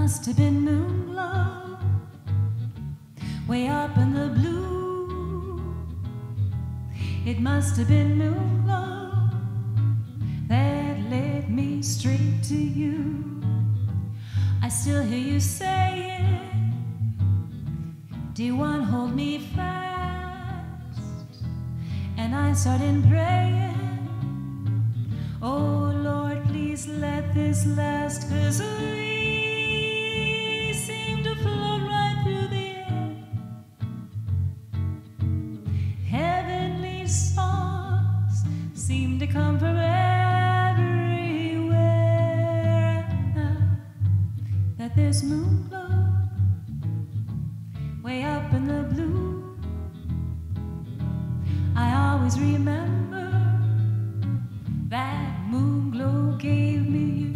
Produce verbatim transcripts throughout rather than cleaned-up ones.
must have been Moonglow, way up in the blue. It must have been Moonglow that led me straight to you. I still hear you saying, dear one, hold me fast. And I started praying, oh Lord, please let this last, 'cause we seem to float right through the air. Heavenly songs seem to come from everywhere. Now that there's Moonglow way up in the blue, I always remember that Moonglow gave me you.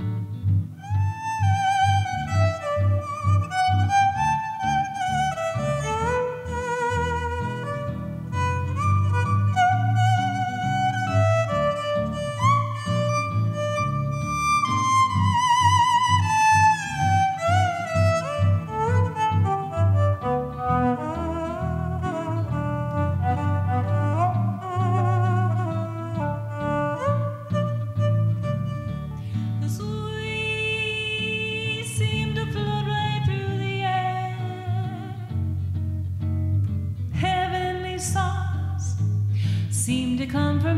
Songs seem to come from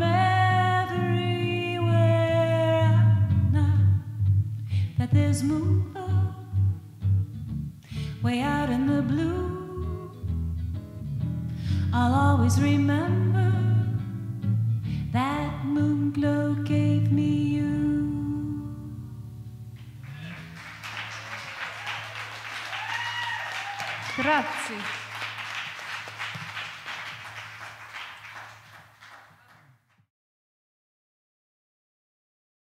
everywhere. Now that there's Moonglow way out in the blue, I'll always remember that Moonglow gave me you. Grazie.